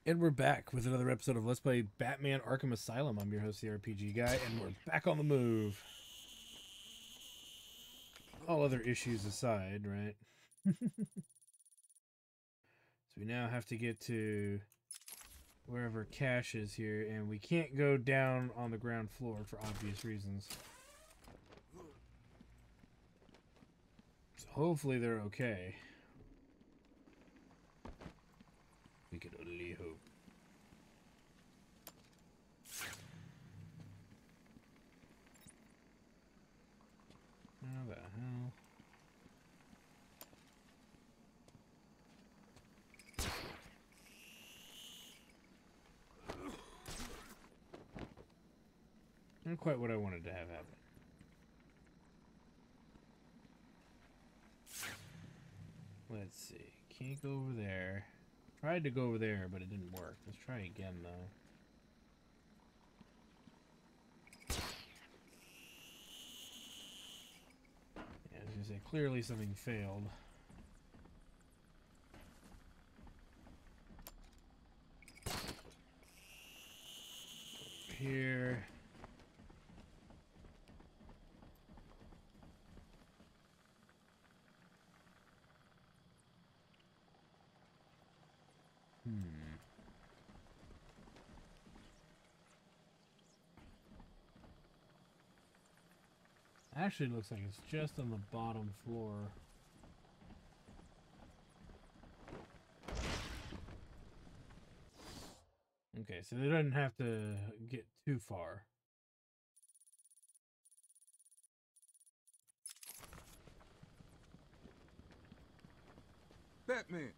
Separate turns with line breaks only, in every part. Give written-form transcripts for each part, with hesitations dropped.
And we're back with another episode of Let's Play Batman Arkham Asylum. I'm your host, the RPG Guy, and we're back on the move. All other issues aside, right? So we now have to get to wherever Cash is here, and we can't go down on the ground floor for obvious reasons. So hopefully they're okay. We can only hope. How the hell? Not quite what I wanted to have happen. Let's see. Can't go over there. Tried to go over there, but it didn't work. Let's try again, though. Yeah, I was gonna say, clearly something failed. Over here. Actually, looks like it's just on the bottom floor. Okay, so they don't have to get too far.
Batman!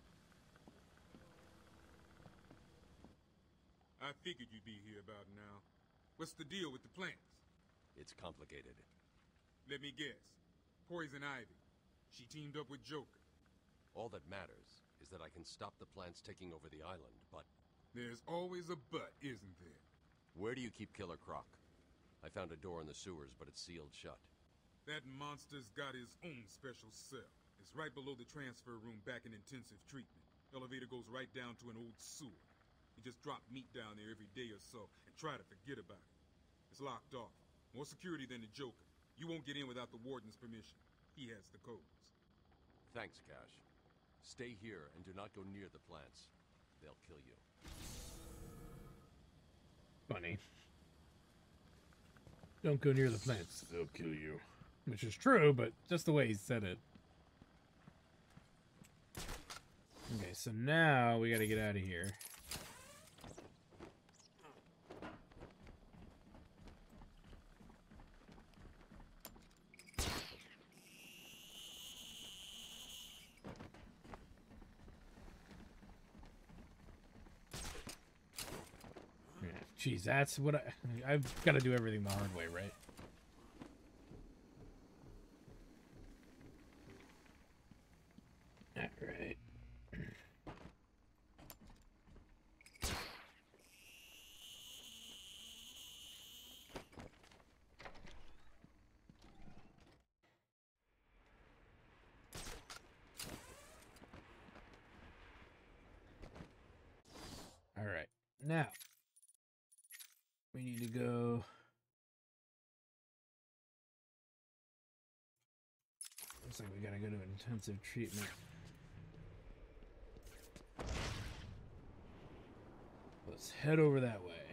I figured you'd be here about now. What's the deal with the plants?
It's complicated.
Let me guess. Poison Ivy. She teamed up with Joker.
All that matters is that I can stop the plants taking over the island, but...
There's always a but, isn't there?
Where do you keep Killer Croc? I found a door in the sewers, but it's sealed shut.
That monster's got his own special cell. It's right below the transfer room back in intensive treatment. Elevator goes right down to an old sewer. You just drop meat down there every day or so and try to forget about it. It's locked off. More security than the Joker. You won't get in without the warden's permission. He has the codes.
Thanks, Cash. Stay here and do not go near the plants. They'll kill you.
Funny. Don't go near the plants. They'll kill you. Which is true, but just the way he said it. Okay, so now we gotta get out of here. Jeez, that's what I've got to do everything the hard way, right? All right. All right. Now we need to go. Looks like we gotta go to intensive treatment. Let's head over that way.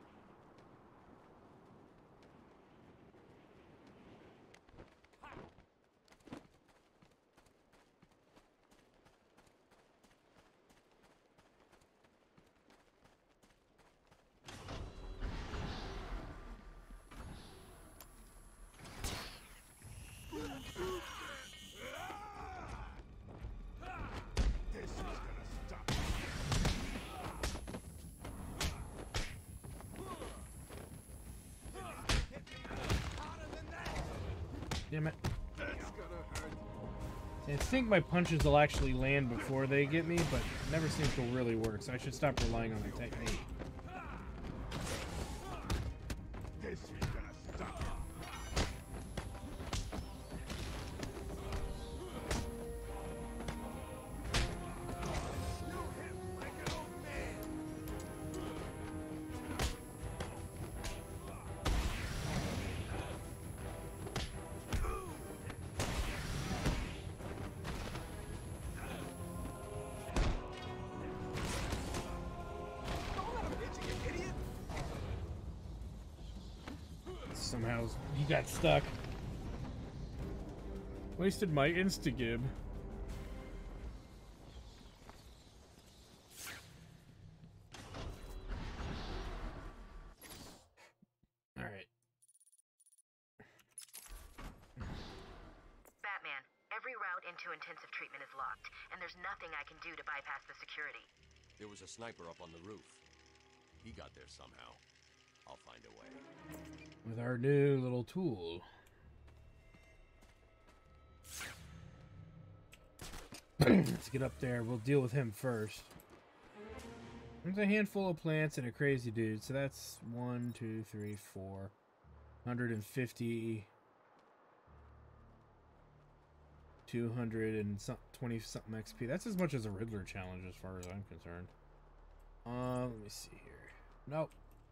Damn it.
That's gonna hurt.
I think my punches will actually land before they get me, but it never seems to really work, so I should stop relying on the technique.
This is gonna stop. Shoot him like an old man.
somehow he got stuck. Wasted my insta-gib. Alright.
Batman, every route into intensive treatment is locked, and there's nothing I can do to bypass the security.
There was a sniper up on the roof. He got there somehow. I'll find a way.
With our new little tool. Let's get up there. We'll deal with him first. There's a handful of plants and a crazy dude. So that's 1, 2, 3, 4. 150. 220 something XP. That's as much as a Riddler challenge as far as I'm concerned. Let me see here. Nope.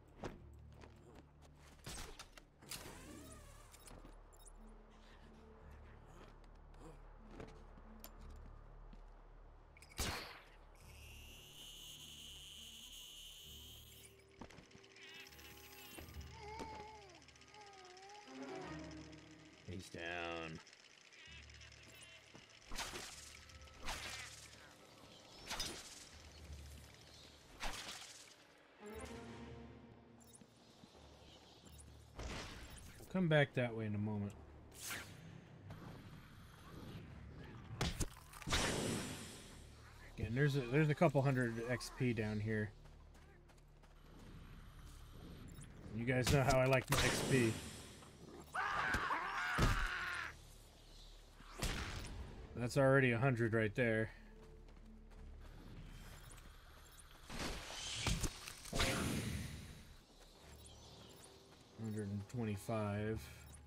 He's down. Come back that way in a moment. Again, there's a couple hundred XP down here. You guys know how I like my XP. That's already 100 right there. $125.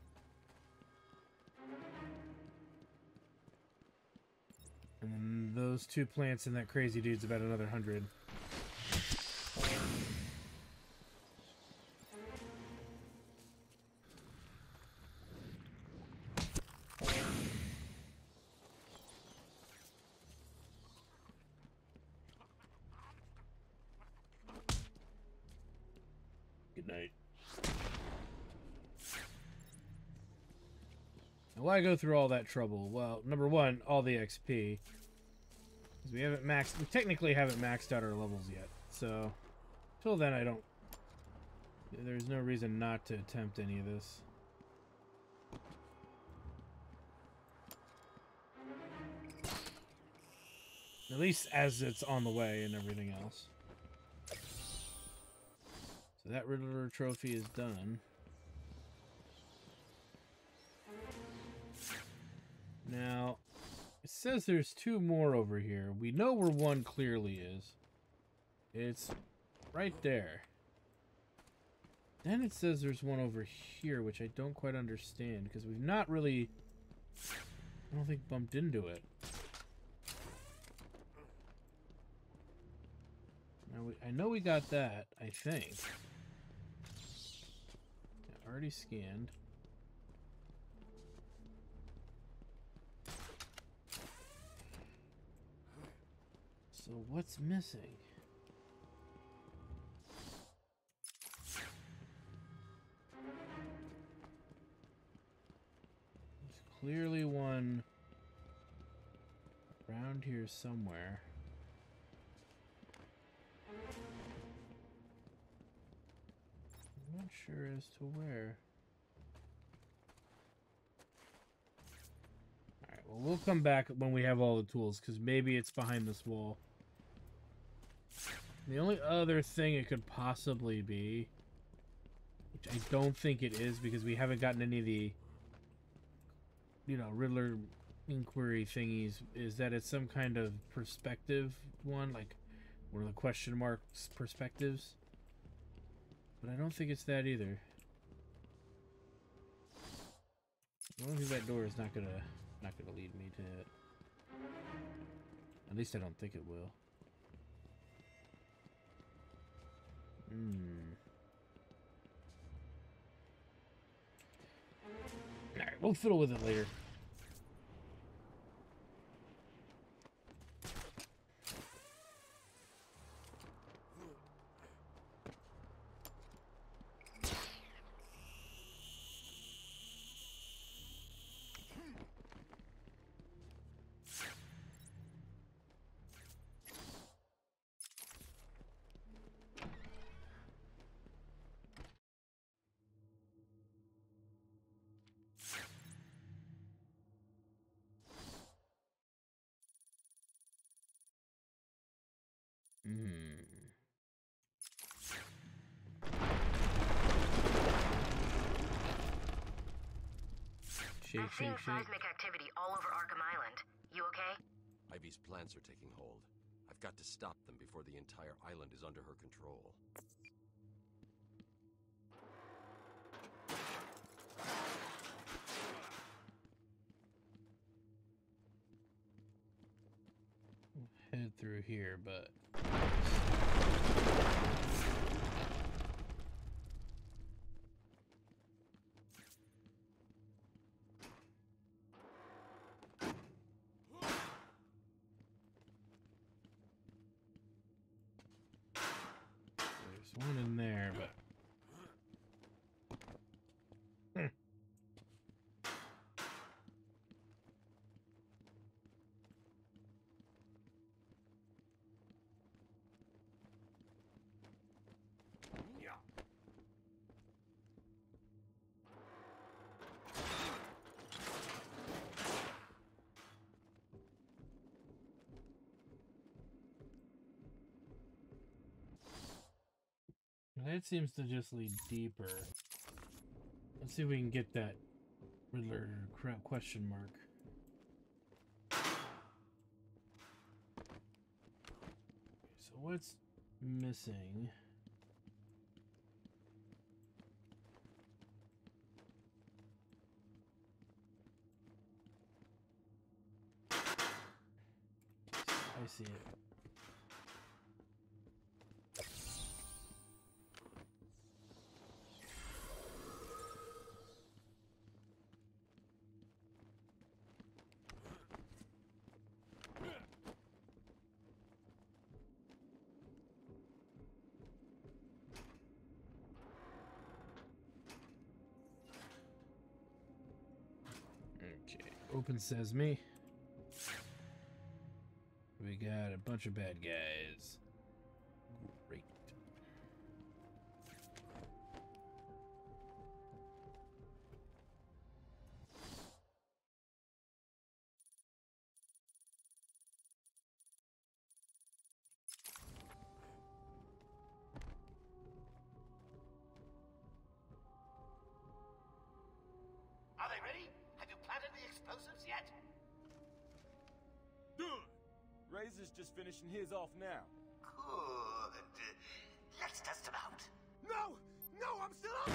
And then those two plants and that crazy dude's about another 100. Good night. Why go through all that trouble? Well, number one, all the XP. Because we technically haven't maxed out our levels yet. So, till then there's no reason not to attempt any of this. At least as it's on the way and everything else. So that Riddler trophy is done. Now, it says there's two more over here. We know where one clearly is. It's right there. Then it says there's one over here, which I don't quite understand, because we've not really, I don't think, bumped into it. Now, I know we got that, I think. Yeah, already scanned. So what's missing? There's clearly one around here somewhere. I'm not sure as to where. Alright, well, we'll come back when we have all the tools, because maybe it's behind this wall. The only other thing it could possibly be, which I don't think it is because we haven't gotten any of the, Riddler inquiry thingies, is that it's some kind of perspective one, like one of the question marks perspectives. But I don't think it's that either. I don't think that door is not gonna lead me to it. At least I don't think it will. Alright, we'll fiddle with it later. Shake,
I'm seeing
shake, shake.
seismic activity all over Arkham Island. You okay?
Ivy's plants are taking hold. I've got to stop them before the entire island is under her control.
Head through here, but there's one in there, but that seems to just lead deeper. Let's see if we can get that Riddler question mark. So what's missing? I see it. Okay, open sesame. We got a bunch of bad guys. Great.
Are they ready? Have you planted the explosives yet?
Done!
Razor's just finishing his off now.
Good. Let's test them out.
No! No, I'm still up!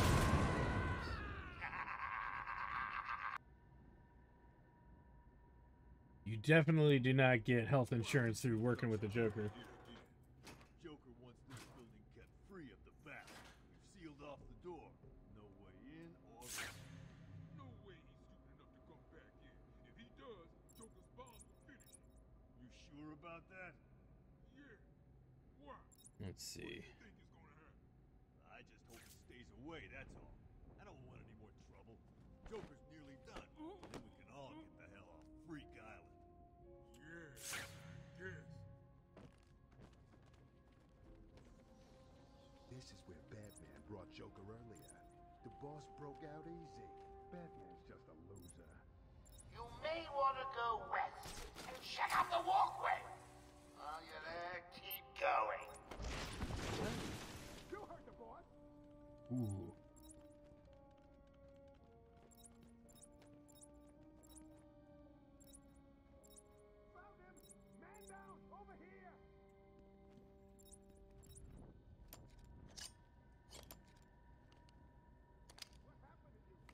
You definitely do not get health insurance through working with the Joker.
Joker wants this building kept free of the bat. We've sealed off the door. No way in or out.
No way he's stupid enough to come back here. If he does, Joker's bombs will finish him.
You sure about that?
Yeah. Why?
Let's see.
What do you think is gonna happen?
I just hope it stays away, that's all. I don't want any more trouble. Joker's nearly done. Then we can all get the hell off Freak Island.
Yeah, I guess.
This is where Batman brought Joker earlier. The boss broke out easy. Batman's just a loser.
You may want to go west and check out the walkway. While you're there, keep going.
You heard the boss.
Ooh.
Found him. Man down. Over here. What happened to you?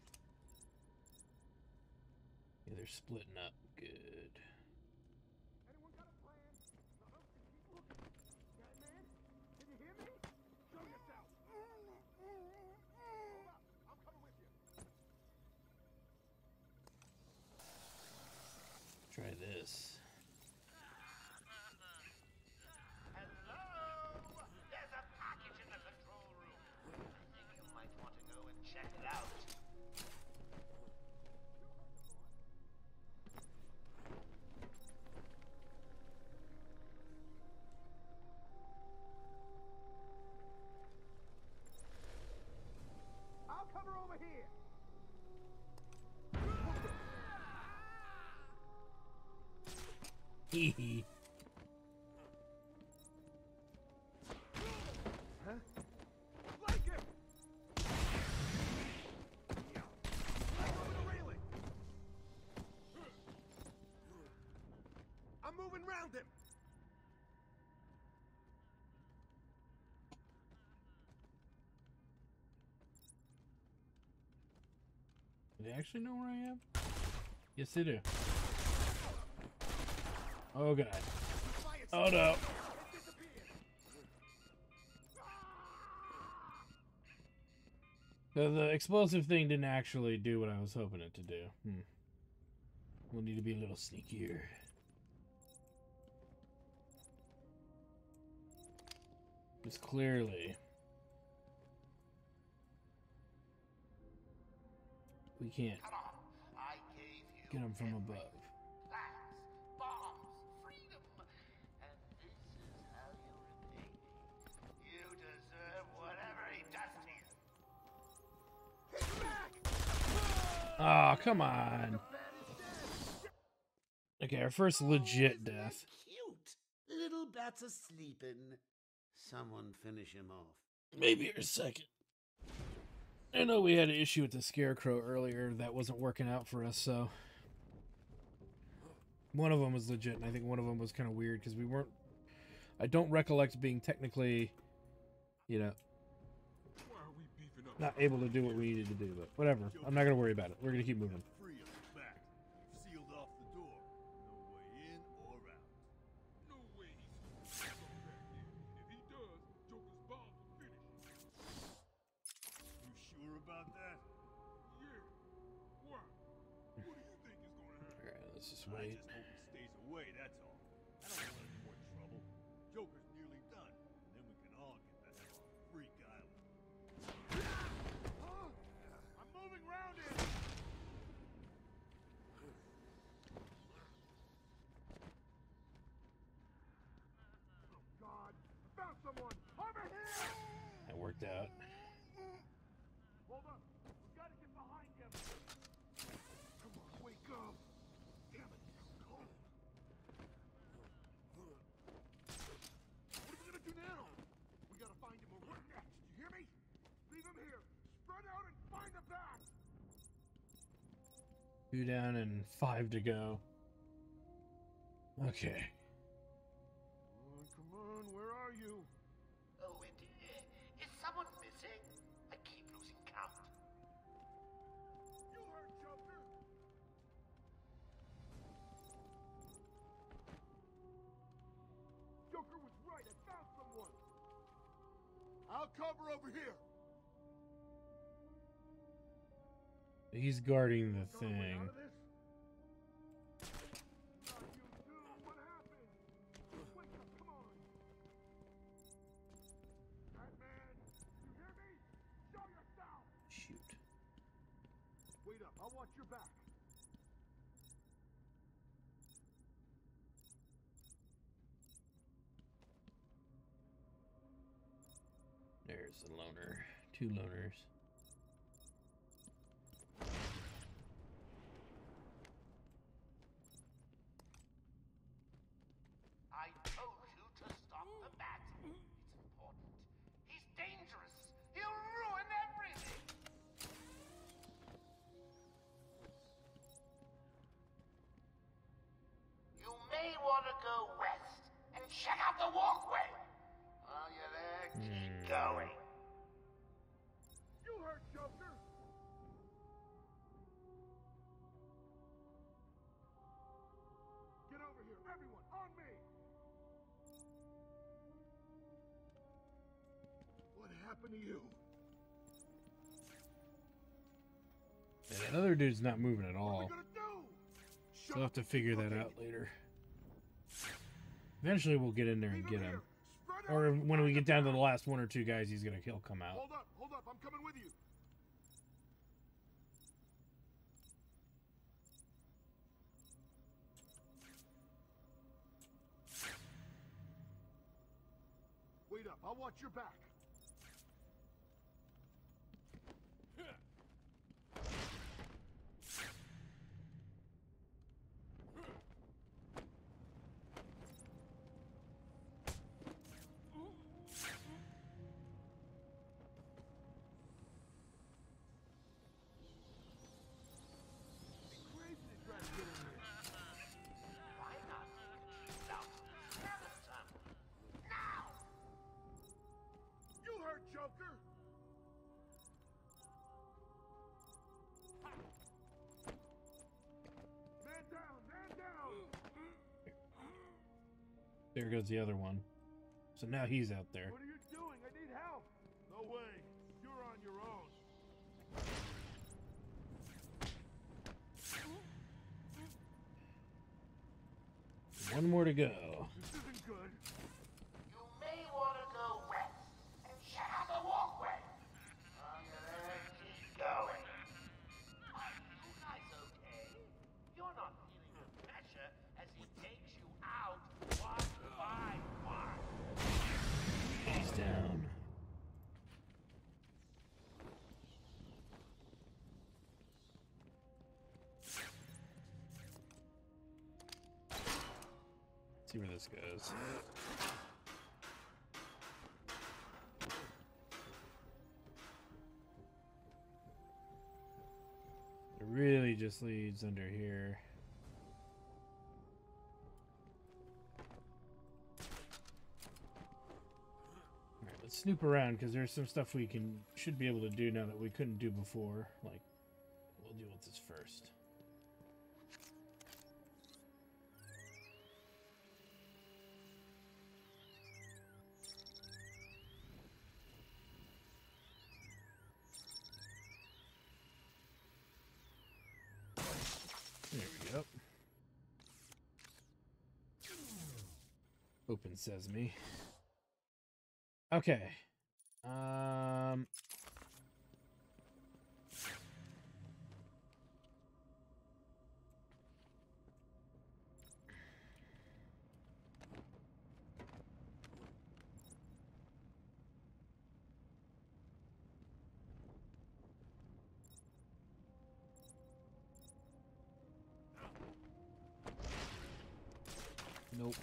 Yeah, they're splitting up. Good.
Anyone got a plan? No, just keep looking. Batman, can you hear me? Show yourself. Hold up. I'm coming with you.
Try this.
Hello? There's a package in the control room. I think you might want to go and check it out.
I'll cover over here.
Hee hee.
found him!
Do they actually know where I am? Yes, they do. Oh, God. Oh, no. The explosive thing didn't actually do what I was hoping it to do. We'll need to be a little sneakier. Because clearly we can't
Come on, I gave you
get them from above.
plans, bombs, freedom, and this is how you repay me. You deserve whatever he does to you.
Oh, come on. Okay, our first legit death.
Cute. Little bats are sleeping. Someone finish him off.
Maybe our second. I know we had an issue with the Scarecrow earlier that wasn't working out for us, so... One of them was legit, and I think one of them was kind of weird, because we weren't... I don't recollect being technically, you know,
Why are we beefing up?
not able to do what we needed to do, but whatever. I'm not going to worry about it. We're going to keep moving.
Free of the back. You've sealed off the door. No way in or out.
No way he's gonna come back here. If he does, Joker's bomb will finish him.
You sure about that?
Yeah. Why? What do you think is gonna happen?
Alright, let's just
I
wait.
just hope he stays away, that's all. I don't want any more trouble. Joker's nearly done, and then we can all get the hell off Freak Island.
I'm moving around it! Oh, God. I found someone! Over here!
That worked out.
Hold up. We've got to get behind him. Come on, wake up. Damn it, it's so cold. What are we going to do now? We got to find him or what next? You hear me? Leave him here. Spread out and find the back.
2 down and 5 to go. Okay.
Come on, where are you?
Oh, is someone missing? I keep losing count.
You heard Joker. Joker was right. I found someone. I'll cover over here.
He's guarding the
Got a way
thing.
out of this? Not you too. What happened? Wake up, come on. Batman, you hear me? Show yourself.
Shoot.
Wait up, I'll watch your back.
There's the loner. 2 loners.
I told you to stop the bat. It's important. He's dangerous. He'll ruin everything. You may want to go west and check out the walkway. While you're there, keep going.
You heard Joker. Get over here, everyone, on me. What happened to you?
Yeah, that other dude's not moving at
What are
all.
we gonna do? Shut
We'll have
up
to
and
figure
keep
that
looking.
out later. Eventually we'll get in there and
Leave
get
him
him.
here. Spread out
Or
and
when we
find
get
the
down to
back.
the last 1 or 2 guys, he'll come out.
Hold up, I'm coming with you. Wait up, I'll watch your back. Crazy to try to get in here.
Why not take a trip down to
Joker? Man down! Man down!
There goes the other one. So now he's out there.
What are you doing? I need help! No way. You're on your own.
One more to go.
This isn't good.
You may want to go west and check out the walkway. Keep going. Are you guys okay? You're not feeling the pressure as he takes you out one by one.
He's down. See where this goes. It really just leads under here. Alright, let's snoop around because there's some stuff we should be able to do now that we couldn't do before. Like, we'll deal with this first. There we go. Open sesame. Okay. Nope.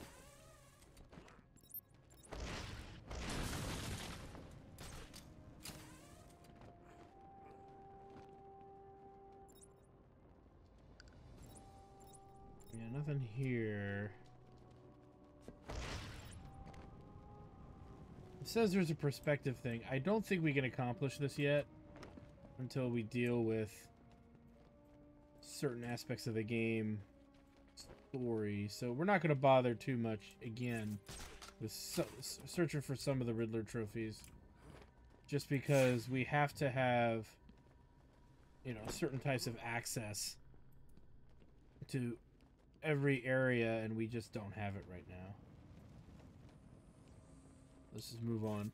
Yeah, nothing here. It says there's a perspective thing. I don't think we can accomplish this yet until we deal with certain aspects of the game story, so we're not going to bother too much again with searching for some of the Riddler trophies, just because we have to have, you know, certain types of access to every area, and we just don't have it right now. Let's just move on.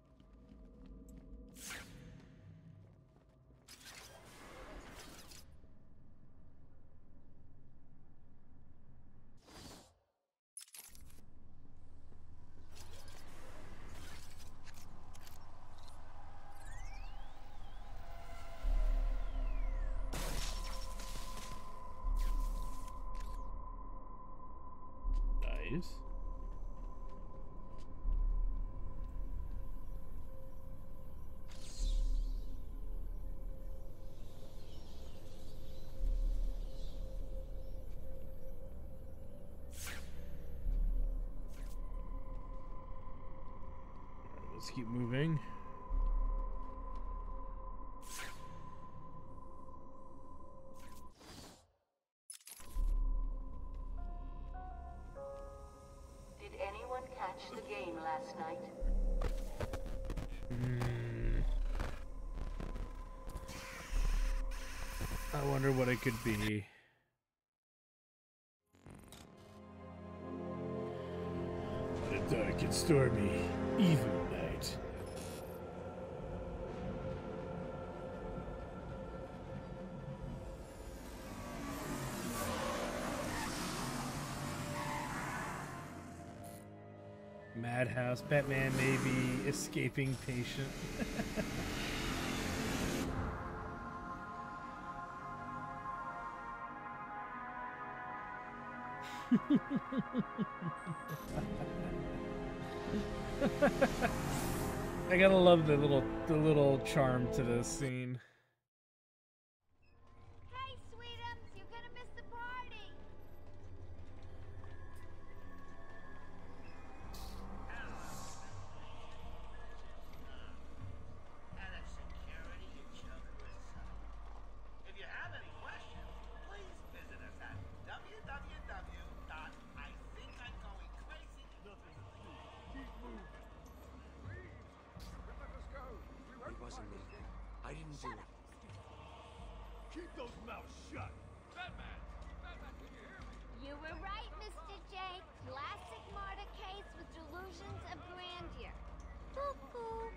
Nice. Let's keep moving.
Did anyone catch the game last night?
I wonder what it could be. But a dark and stormy, evil night. Madhouse, Batman maybe escaping patient. I gotta love the little charm to this scene.
Hey, sweetums, you're gonna miss the party.
Keep those mouths shut.
Batman! Batman, can you hear me?
You were right, Mr. J. Classic martyr case with delusions of grandeur. Cuckoo.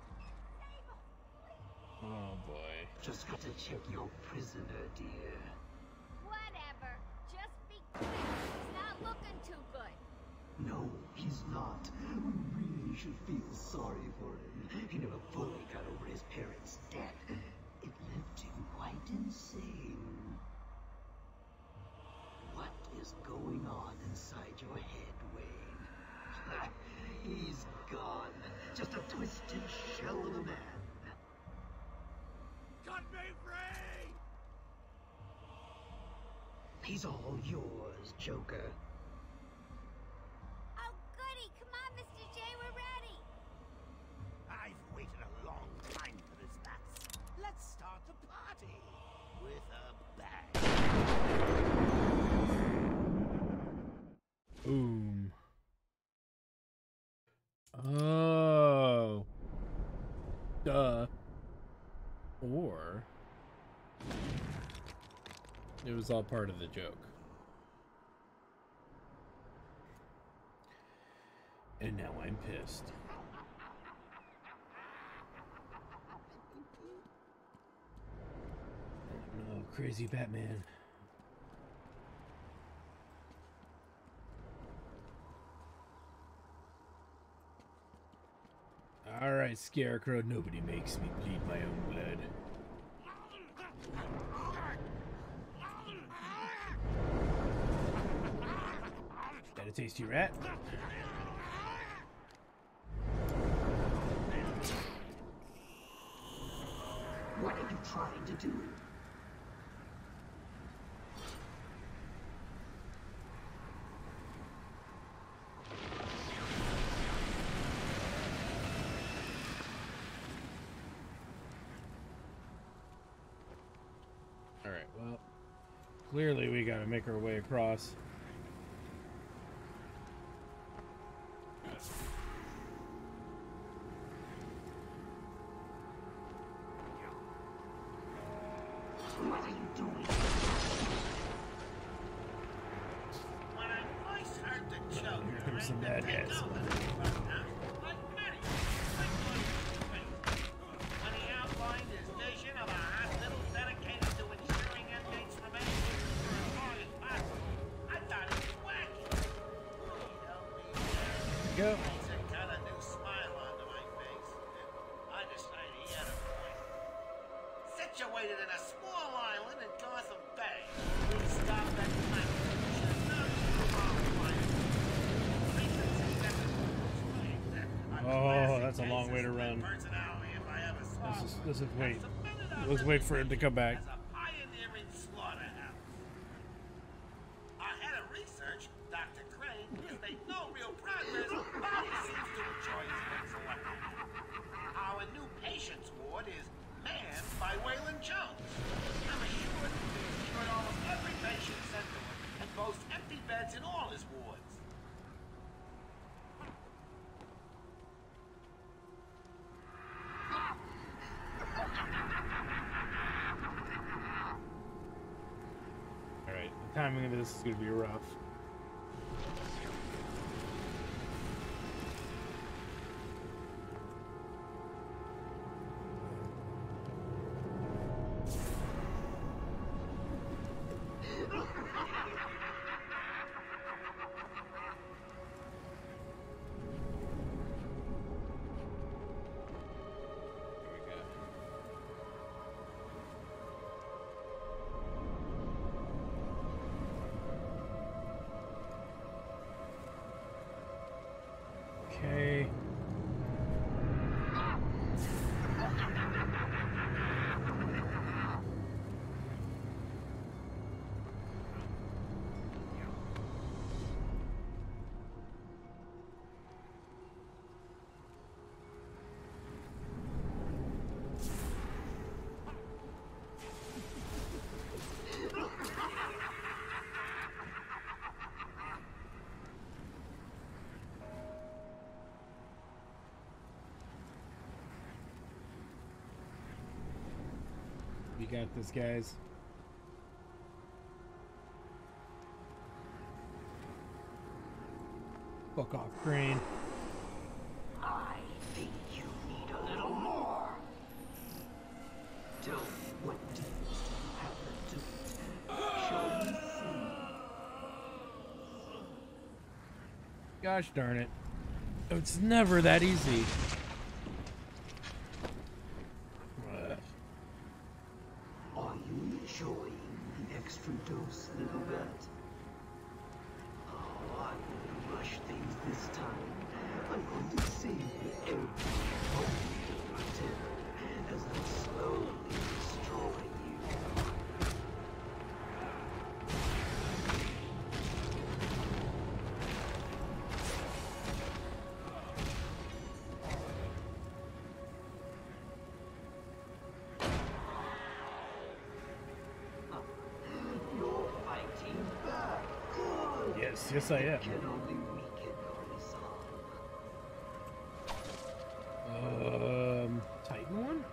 Oh boy.
Just got to check your prisoner, dear.
Whatever. Just be quick. He's not looking too good.
No, he's not. We really should feel sorry for him. He never fully got over his parents' death. It left him quite insane. What is going on inside your head, Wayne? He's gone. Just a twisted shell of a man.
Cut me free!
He's all yours, Joker.
Oh, goody. Come on, Mr. J. We're ready.
I've waited a long time for this, Bats. Let's start the party with a bang.
Boom. Oh. Duh. Or it was all part of the joke. And now I'm pissed. Oh no, crazy Batman. Alright, Scarecrow, nobody makes me bleed my own blood. Got a tasty rat?
What are you trying to do?
Alright, well, clearly we gotta make our way across.
What are you doing?
When I first heard the joke,
Here comes some bad guys.
when he outlined his vision of a hospital dedicated to ensuring inmates remain for as long as possible, I thought he was wacky.
Go.
Brings a kind of new smile onto my face, and I decided he had a point. Situated in a small island in Gotham Bay, we stopped at night.
Oh, that's a long way to run. Let's wait for him to come back.
As a pioneering slaughterhouse. Our head of research, Dr. Crane, has made no real progress, but he seems to enjoy his whatsoever. Our new patients ward is manned by Waylon Jones. I'm assured he cured almost every patient sent to him and boasts empty beds in all his wards.
Alright, the timing of this is gonna be rough. Okay. We got this, guys. Fuck off, Crane.
I think you need a little more. Tell me what deeds you have to it. Shall we see?
Gosh darn it. It's never that easy.
Are you enjoying the extra dose, little bat? Oh, I'm going to rush things this time. I'm going to save you every moment of your terror as I slowly destroy you. You're fighting back. Good.
Yes, I am.
Can only weaken your resolve.
Titan one?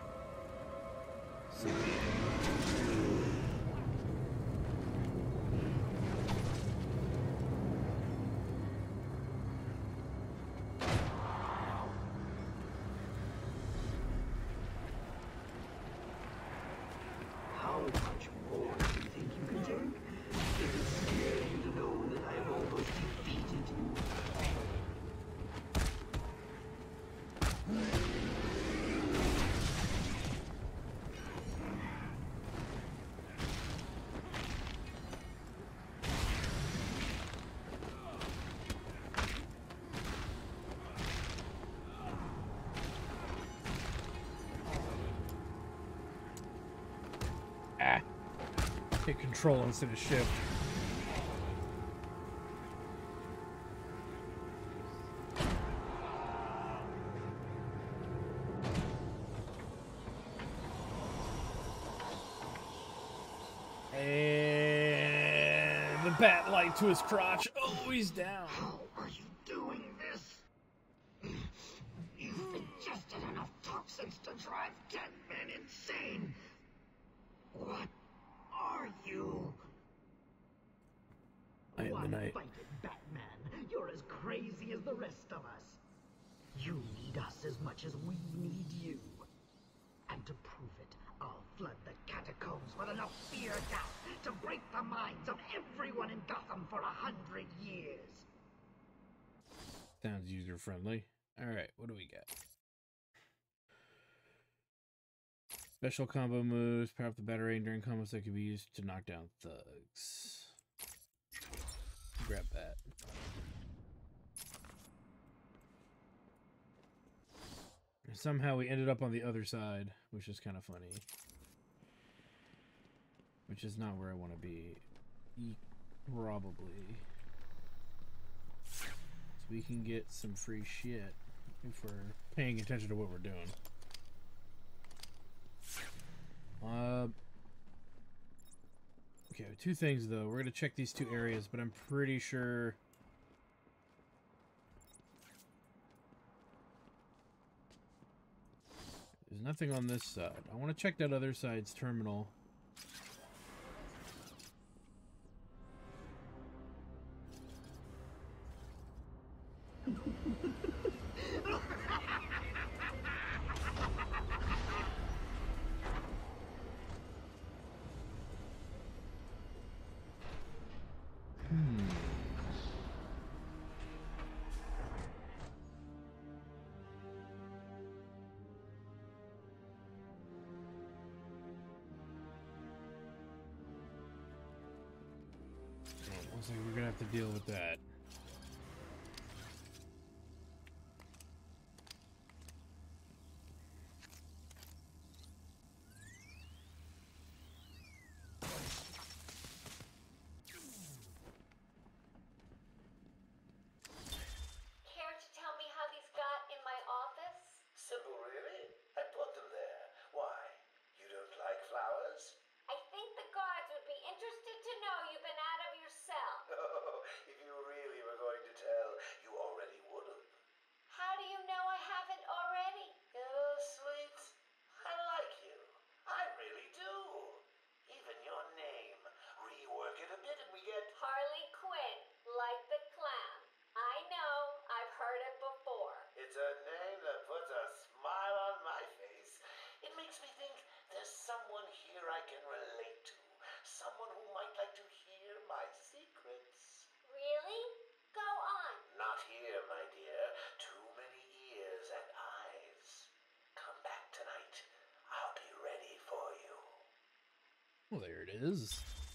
How much more do you think you can take? Does it scare you to know that I've almost defeated you?
Hit control instead of shift. And the bat light to his crotch. Oh, he's down.
How are you doing this? You've ingested enough toxins to drive dead men insane. What are you?
I am the night.
Fight it, Batman. You're as crazy as the rest of us. You need us as much as we need you. And to prove it, I'll flood the catacombs with enough fear gas to break the minds of everyone in Gotham for 100 years.
Sounds user-friendly. Alright, what do we got? Special combo moves. Power up the batarang during combos that can be used to knock down thugs. Grab that. And somehow we ended up on the other side, which is kind of funny. Which is not where I want to be. Probably. So we can get some free shit if we're paying attention to what we're doing. Okay, two things though. We're gonna check these two areas, but I'm pretty sure there's nothing on this side. I want to check that other side's terminal. Looks like we're gonna have to deal with that.
Care to tell me how these got in my office?
Simple, really. I put them there. Why? You don't like flowers?
I think the guards would be interested to know you've been out of your cell.
Oh, if you really were going to tell, you already would have.
How do you know I haven't already?
Oh, sweet. I like you. I really do. Even your name. Rework it a bit and we get...
Harley Quinn, like the clown. I know,
Well, there it is.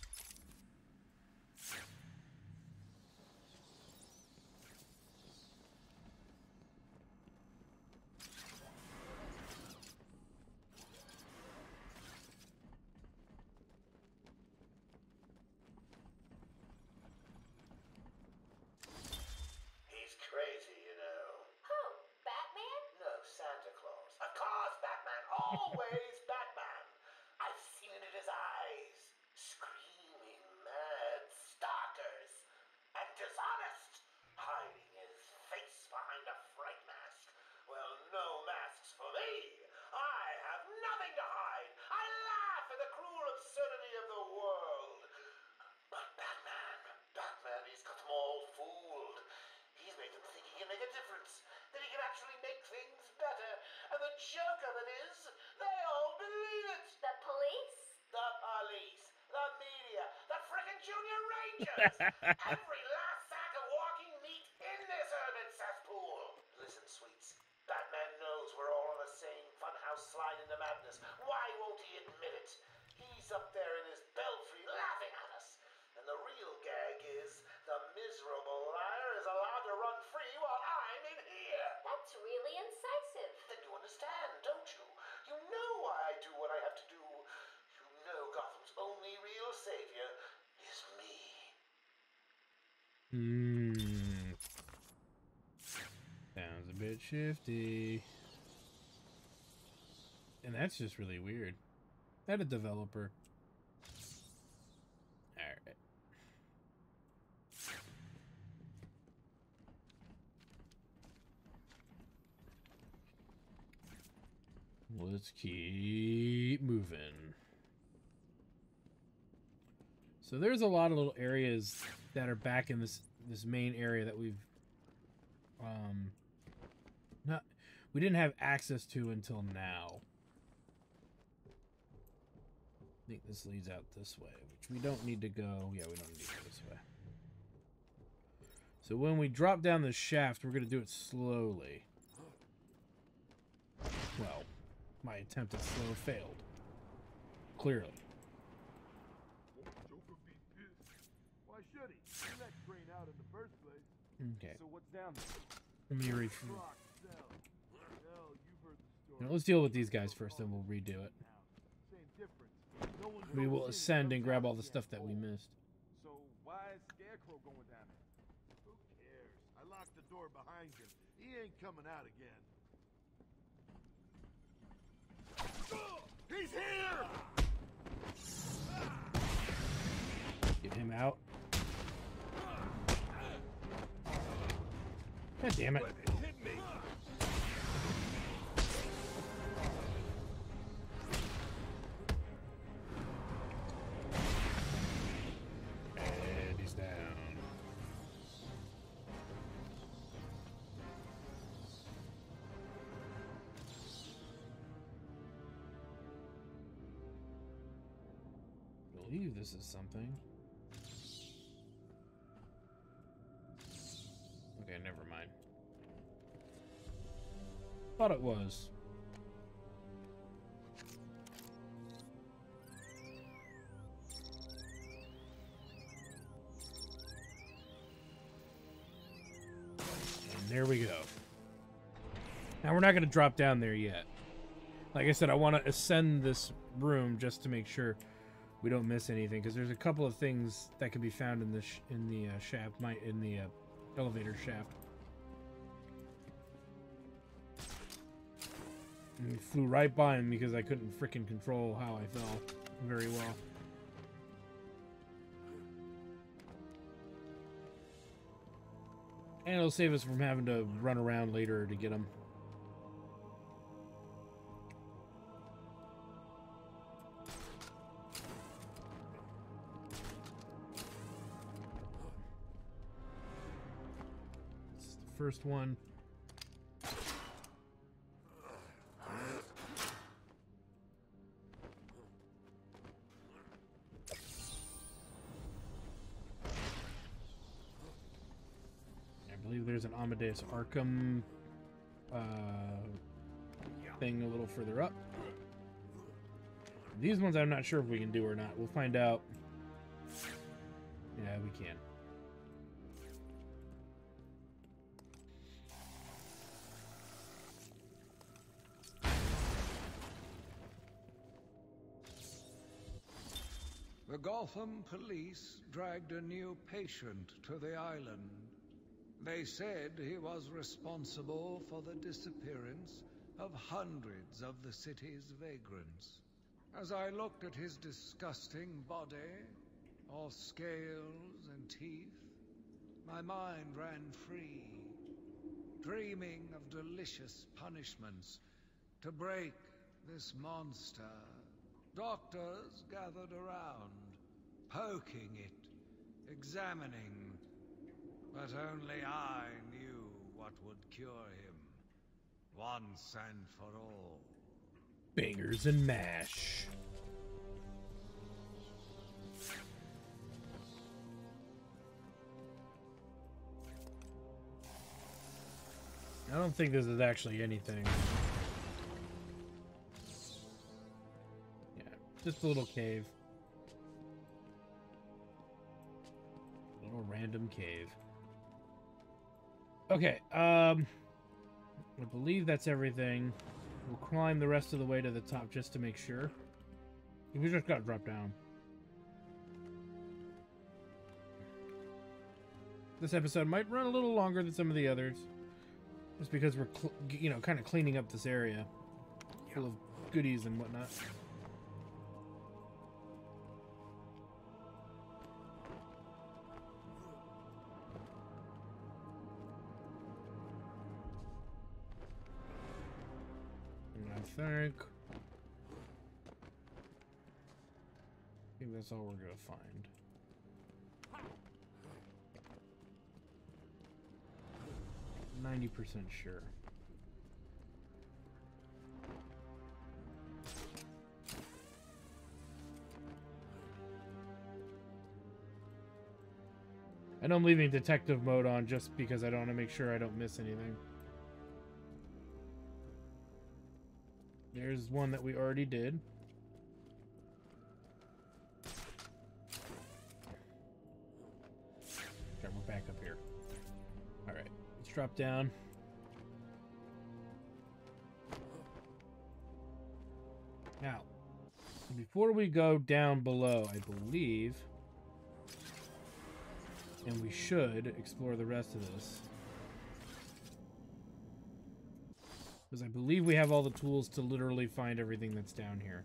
He's crazy, you know.
Who? Batman?
No, Santa Claus. Of course, Batman. Always Batman. I've seen it in his eyes. Screaming mad stalkers. And dishonest. Hiding his face behind a fright mask. Well, no masks for me. I have nothing to hide. I laugh at the cruel absurdity of the world. But Batman, he's got them all fooled. He's made them think he can make a difference, that he can actually make things better. And the joke of it is, they all believe it.
The police?
The police, the media, the frickin' junior rangers. Every last sack of walking meat in this urban cesspool. Listen, sweets, Batman knows we're all on the same funhouse slide into madness. Why won't he admit it? He's up there in his belfry laughing at us. And the real gag is, the miserable liar is allowed to run free while I'm in here.
That's really incisive.
Then you understand, don't you? You know why I do what I have to do. You know Gotham's only real savior is me.
Sounds a bit shifty. And that's just really weird. That a developer. Alright. Let's keep moving. So there's a lot of little areas that are back in this main area that we didn't have access to until now. I think this leads out this way, which we don't need to go. Yeah, we don't need to go this way. So when we drop down the shaft, we're going to do it slowly. Well, my attempt at slow failed. Clearly.
Joker be pissed. Why should he? He let Crane out in the first place.
Okay.
So what's down there?
Let me read.
Rock, Cell. Hell, you've heard the story.
Now, let's deal with these guys first, then we'll redo it.
Same difference. No one
We will
goes in
ascend and
comes
grab
out
all the
again.
stuff that we missed.
So why is Scarecrow going down there?
Who cares? I locked the door behind him. He ain't coming out again. He's here!
Get him out. God damn it.
Hit me!
And he's down. I believe this is something. Okay, never mind. Thought it was. And there we go. Now we're not going to drop down there yet. Like I said, I want to ascend this room just to make sure we don't miss anything, because there's a couple of things that can be found in the shaft, in the elevator shaft. And we flew right by him because I couldn't frickin' control how I fell very well. And it'll save us from having to run around later to get him. This is the first one. I believe there's an Amadeus Arkham thing a little further up. These ones I'm not sure if we can do or not. We'll find out. Yeah, we can.
The Gotham police dragged a new patient to the island. They said he was responsible for the disappearance of hundreds of the city's vagrants. As I looked at his disgusting body, all scales and teeth, my mind ran free, dreaming of delicious punishments to break this monster. Doctors gathered around, poking it, examining, but only I knew what would cure him, once and for all.
Bangers and mash. I don't think this is actually anything. Yeah, just a little cave. A little random cave. Okay, I believe that's everything. We'll climb the rest of the way to the top just to make sure. We just got dropped down. This episode might run a little longer than some of the others. Just because we're, you know, kind of cleaning up this area. Full of goodies and whatnot. I think that's all we're gonna find. 90% sure. I know I'm leaving detective mode on just because I don't want to make sure I don't miss anything. There's one that we already did. Okay, we're back up here. Alright, let's drop down. Now, before we go down below, I believe, and we should explore the rest of this, because I believe we have all the tools to literally find everything that's down here.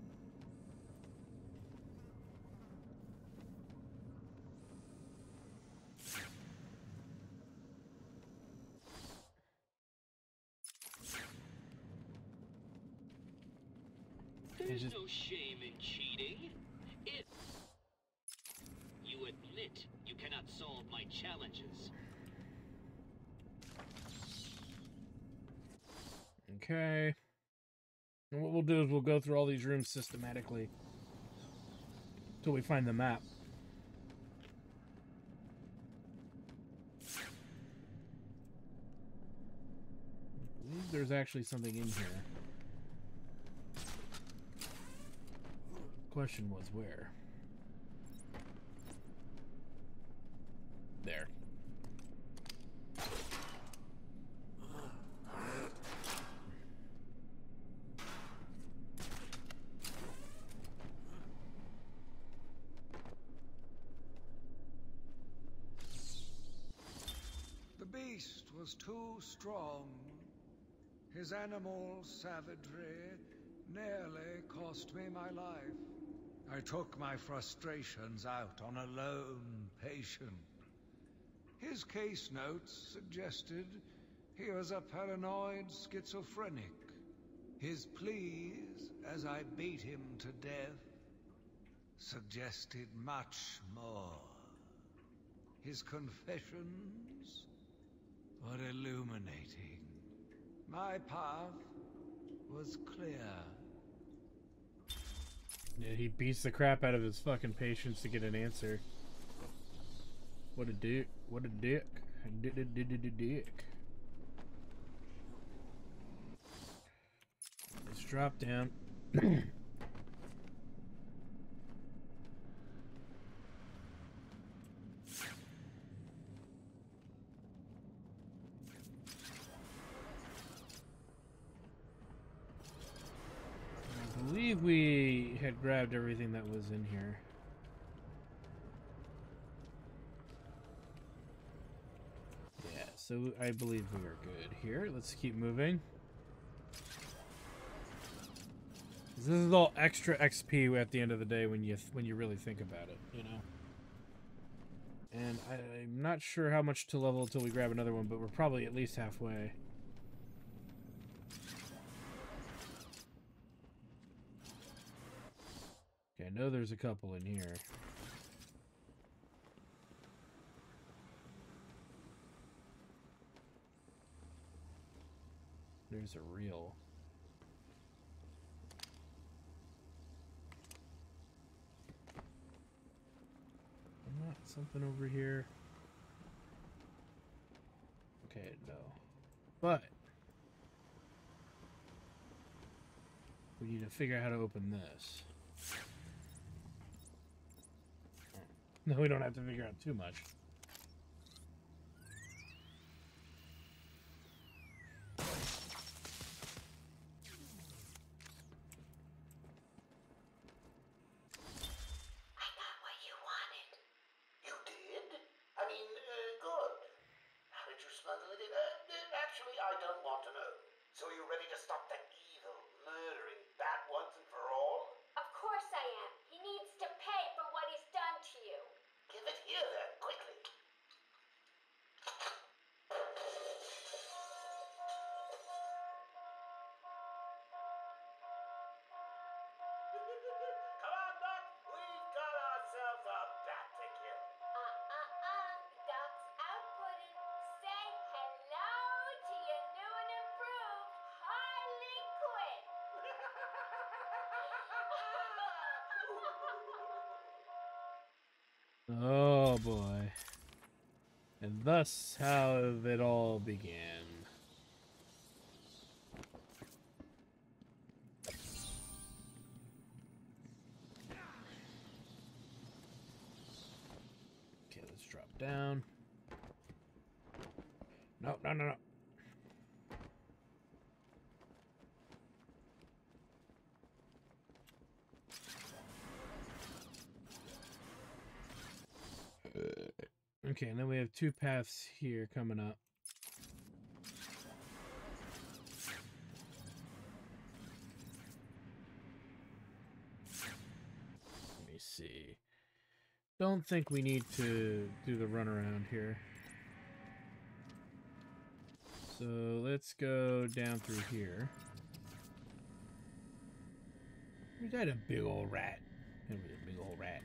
There's no shame in cheating. If you admit you cannot solve my challenges.
Okay. And what we'll do is we'll go through all these rooms systematically until we find the map. I believe there's actually something in here. Question was where? There.
The beast was too strong. His animal savagery nearly cost me my life. I took my frustrations out on a lone patient. His case notes suggested he was a paranoid schizophrenic. His pleas, as I beat him to death, suggested much more. His confessions were illuminating. My path was clear.
Yeah, he beats the crap out of his fucking patients to get an answer. What a dick. What a dick. Dick. Let's drop down. believe we had grabbed everything that was in here. Yeah, so I believe we are good here. Let's keep moving. This is all extra XP at the end of the day when you really think about it, you know. And I'm not sure how much to level until we grab another one, but we're probably at least halfway. Okay, I know there's a couple in here. There's a reel. Not something over here. Okay, no. But we need to figure out how to open this. No, we don't have to figure out too much.
Actually, I don't want to know. So are you ready to stop the evil, murdering bat once and for all?
Of course I am. He needs to pay for what he's done to you.
Give it here then, quickly. Come on, Doc. We've got ourselves a bat to kill.
Doc's outputting. Say hello to your new and improved Harley Quinn.
Oh boy. And thus how it all began. Okay, let's drop down. No, no, no, no. Okay, and then we have two paths here coming up. Let me see. Don't think we need to do the runaround here. So let's go down through here. We got a big old rat. That was a big old rat.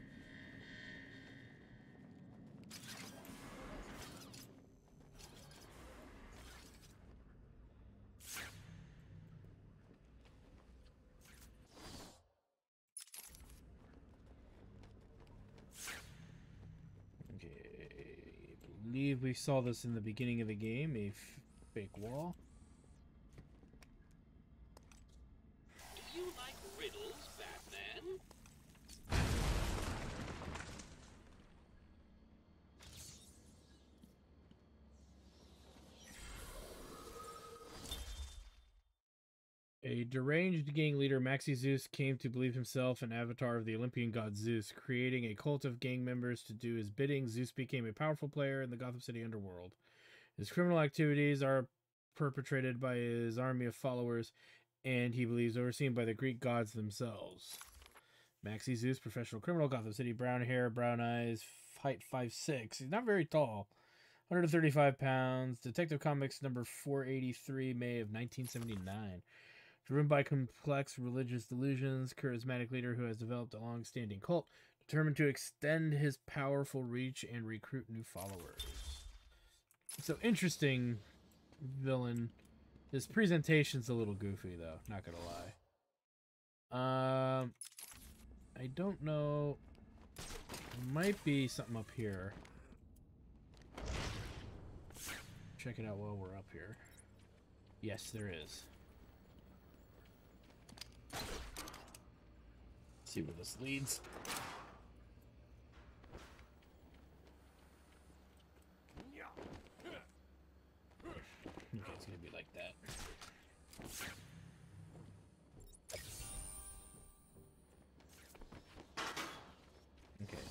I believe we saw this in the beginning of the game, a fake wall.
Do you like riddles, Batman?
A deranged gang leader, Maxi Zeus, came to believe himself an avatar of the Olympian god Zeus. Creating a cult of gang members to do his bidding, Zeus became a powerful player in the Gotham City underworld. His criminal activities are perpetrated by his army of followers, and he believes overseen by the Greek gods themselves. Maxi Zeus, professional criminal, Gotham City, brown hair, brown eyes, height 5'6". He's not very tall. 135 pounds. Detective Comics number 483, May of 1979. Driven by complex religious delusions, charismatic leader who has developed a long-standing cult, determined to extend his powerful reach and recruit new followers. So interesting villain. His presentation's a little goofy, though. Not gonna lie. I don't know. There might be something up here. Check it out while we're up here. Yes, there is. See where this leads. Okay, it's gonna be like that.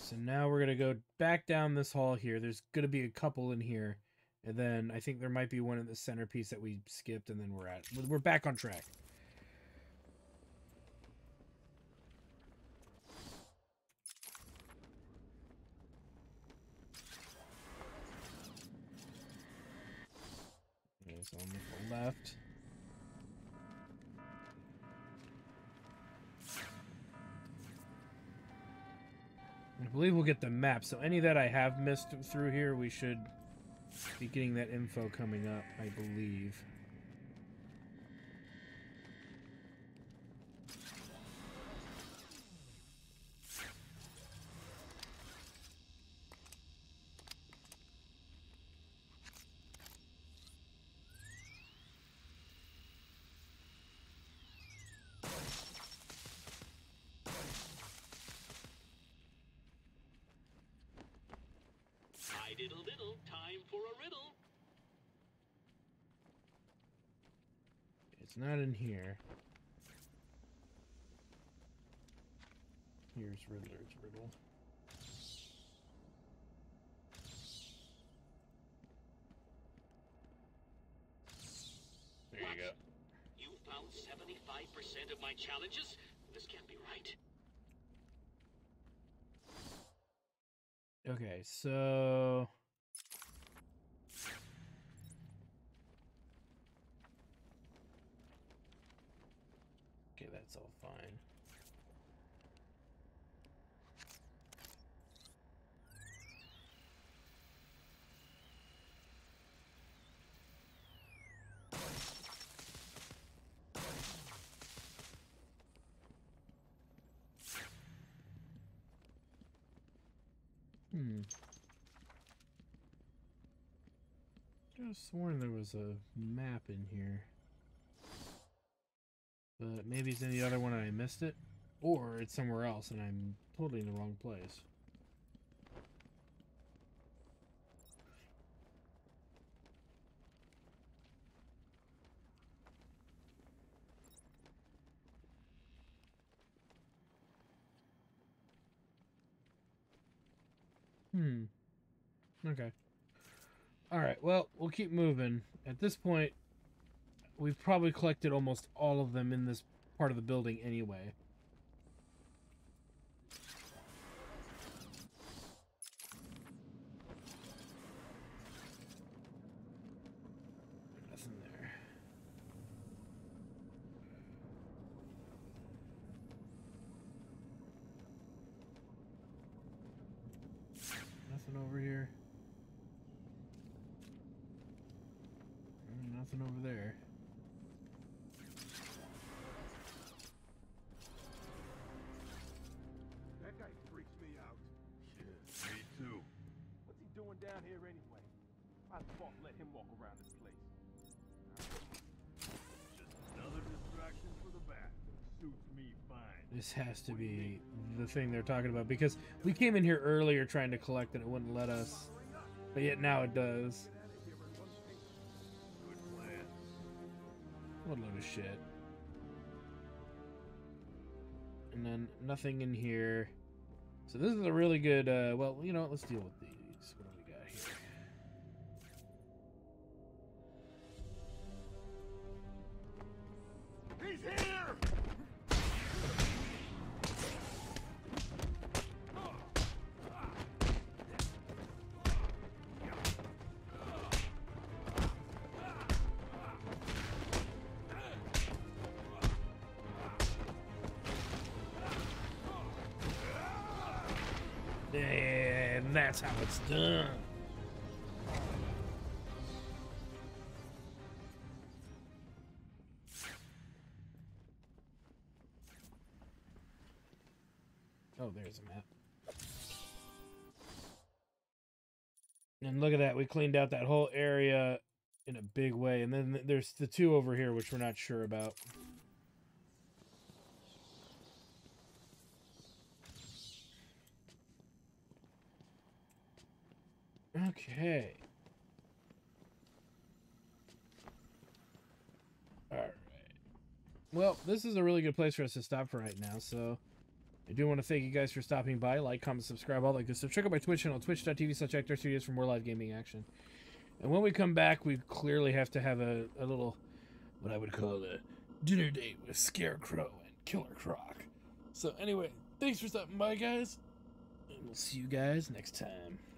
so now we're gonna go back down this hall here. There's gonna be a couple in here, and then I think there might be one in the centerpiece that we skipped, and then we're back on track. Okay, so on the left. I believe we'll get the map, so any that I have missed through here, we should be getting that info coming up, I believe.
Diddle diddle, time for a riddle.
It's not in here. Here's Riddler's riddle. There you go.
You found 75% of my challenges? This can't be right.
Okay, so... Okay, that's all fine. I could have sworn there was a map in here. But maybe it's in the other one and I missed it. Or it's somewhere else and I'm totally in the wrong place. Okay. Alright, well, we'll keep moving. At this point, we've probably collected almost all of them in this part of the building anyway. Nothing there. Nothing over here. Nothing over there.
That guy freaks me out.
Yeah, me too.
What's he doing down here anyway? Might as well let him walk around this place.
Just another distraction for the back. Suits me fine.
This has to be the thing they're talking about, because we came in here earlier trying to collect and it wouldn't let us. But yet now it does.
Good plan.
What a load of shit. And then nothing in here. So this is a really good, well, you know what, let's deal with these. What do we got here?
He's here!
And that's how it's done. Oh, there's a map. And look at that, we cleaned out that whole area in a big way. And then there's the two over here, which we're not sure about. Okay. Alright. Well, this is a really good place for us to stop for right now, so I do want to thank you guys for stopping by. Like, comment, subscribe, all that good stuff. Check out my Twitch channel, twitch.tv/ActorStudios for more live gaming action. And when we come back, we clearly have to have a little, what I would call a dinner date with Scarecrow and Killer Croc. So anyway, thanks for stopping by, guys. And we'll see you guys next time.